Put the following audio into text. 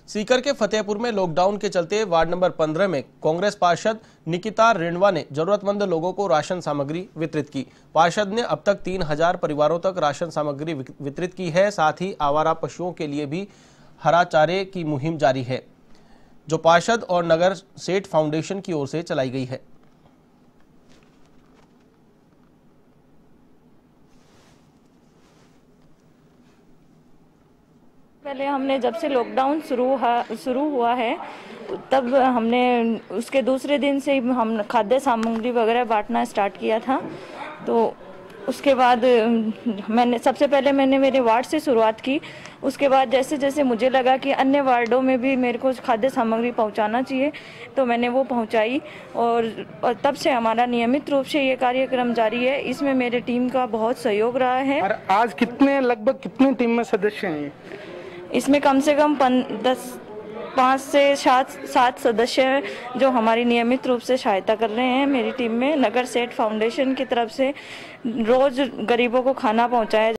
सीकर के फतेहपुर में लॉकडाउन के चलते वार्ड नंबर 15 में कांग्रेस पार्षद निकिता रेणवा ने जरूरतमंद लोगों को राशन सामग्री वितरित की। पार्षद ने अब तक 3000 परिवारों तक राशन सामग्री वितरित की है। साथ ही आवारा पशुओं के लिए भी हरा चारे की मुहिम जारी है, जो पार्षद और नगर सेठ फाउंडेशन की ओर से चलाई गई है। पहले हमने जब से लॉकडाउन शुरू हुआ है तब हमने उसके दूसरे दिन से हम खाद्य सामग्री वगैरह बांटना स्टार्ट किया था। तो उसके बाद मैंने मेरे वार्ड से शुरुआत की। उसके बाद जैसे जैसे मुझे लगा कि अन्य वार्डों में भी मेरे को खाद्य सामग्री पहुंचाना चाहिए तो मैंने वो पहुंचाई और तब से हमारा नियमित रूप से ये कार्यक्रम जारी है। इसमें मेरे टीम का बहुत सहयोग रहा है। और आज लगभग कितने टीम में सदस्य हैं? इसमें कम से कम 5 से 7 सदस्य हैं जो हमारी नियमित रूप से सहायता कर रहे हैं। मेरी टीम में नगर सेठ फाउंडेशन की तरफ से रोज गरीबों को खाना पहुंचाया